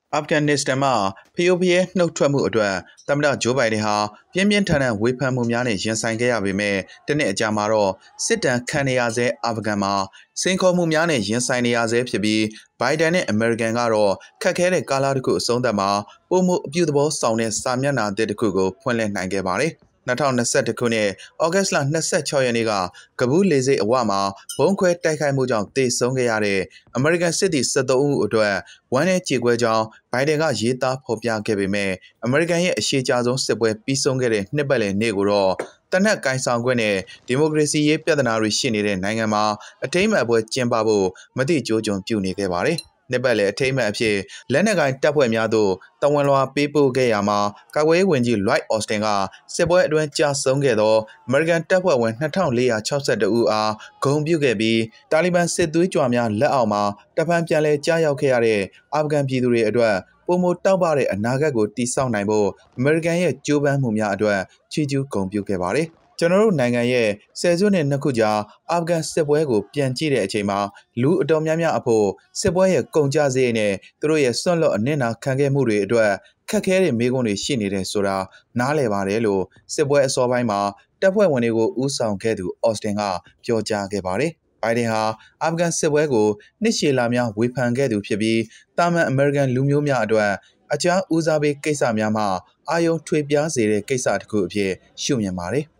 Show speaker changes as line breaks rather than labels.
Afghanistan မှာဖျို့ဖျဲနှုတ်ထွက်မှုအတွက်သမ္မတဂျိုးဘိုင်ဒန်ဟာပြင်းပြင်းထန်ထန်ဝေဖန်မှုများနဲ့ရင်ဆိုင်ခဲ့ရပေမဲ့တနေ့အကြာမှာတော့စစ်တမ်းခံနေရဆဲအာဖဂန်မှာစိန်ခေါ်မှုများနဲ့ရင်ဆိုင်နေရဆဲဖြစ်ပြီးဘိုင်ဒန်နဲ့အမေရိကန်ကတော့ခက်ခဲတဲ့ကာလတစ်ခုအဆုံးသတ်မှာပုံမှုအပြုသဘောဆောင်တဲ့စာမျက်နှာသစ်တစ်ခုကိုဖွင့်လှစ်နိုင်ခဲ့ပါတယ်2021ခုနှစ်ဩဂတ်စ်လ26ရက်နေ့ကကဘူးလေဆိပ်အဝမှာဘုံခွဲတိုက်ခိုက်မှုကြောင့်တေဆုံးခဲ့ရတဲ့အမေရိကန်စစ်သည်73ဦးအတွက်ဝမ်းနဲ့ကြေကွဲကြောင်းဘိုင်ဒန်ကရေးသားဖော်ပြခဲ့ပေမဲ့အမေရိကန်ရဲ့အရှိအကြဆုံးစစ်ပွဲပြီးဆုံးခဲ့တဲ့နှစ်ပတ်လည်နေ့ကိုတော့တနက်ကိုင်ဆောင်ခွင့်နဲ့ဒီမိုကရေစီရေးပြဿနာတွေရှိနေတဲ့နိုင်ငံမှာအထိမ်းအမှတ်ပွဲကျင်းပဖို့မတိကျိုးကျွန်ပြုနေခဲ့ပါတယ်နှစ်ပတ်လည်အထိမ်းအမှတ်အဖြစ်လက်နက်ကိုင်တပ်ဖွဲ့များသို့တဝန်လွှာပေးပို့ခဲ့ရမှာကာကွယ်ရေးဝန်ကြီး Lloyd Austin ကစစ်ပွဲအတွင်းကြာဆုံးခဲ့သောအမေရိကန်တပ်ဖွဲ့ဝင်2462ဦးအားဂုဏ်ပြုခဲ့ပြီးတာလီဘန်စစ်သွေးကြွများလက်အောက်မှာတဖန်ပြန်လည်ကြားရောက်ခဲ့ရတဲ့အာဖဂန်ပြည်သူတွေအတွက်ပုံမတောက်ပတဲ့အနာဂတ်ကိုတည်ဆောက်နိုင်ဖို့အမေရိကန်ရဲ့ကြိုးပမ်းမှုများအတွက်ချီးကျူးဂုဏ်ပြုခဲ့ပါတယ်ကျွန်တော်တို့နိုင်ငံရဲ့ဆယ်စုနှစ်နှစ်ခုကြာအာဖဂန်စစ်ပွဲကိုပြန်ကြည့်တဲ့အချိန်မှာလူအတော်များများအဖို့စစ်ပွဲရဲ့ကုန်ကျစရိတ်နဲ့သူတို့ရဲ့စွန့်လွတ်အနစ်နာခံခဲ့မှုတွေအတွက်ခက်ခဲတဲ့မေးခွန်းတွေရှိနေတယ်ဆိုတာနားလည်ပါတယ်လို့စစ်ပွဲအစောပိုင်းမှာတပ်ဖွဲ့ဝင်တွေကိုဦးဆောင်ခဲ့သူအော်စတင်ကပြောကြားခဲ့ပါတယ်ဘိုင်ဒန်ဟာအာဖဂန်စစ်ပွဲကိုနှစ်ရှည်လများဝေဖန်ခဲ့သူဖြစ်ပြီးတာမန်အမေရိကန်လူမျိုးများအတွက်အခြားဦးစားပေးကိစ္စများမှာအာယုံထွေပြားစေတဲ့ကိစ္စတစ်ခုအဖြစ်ရှုမြင်ပါတယ်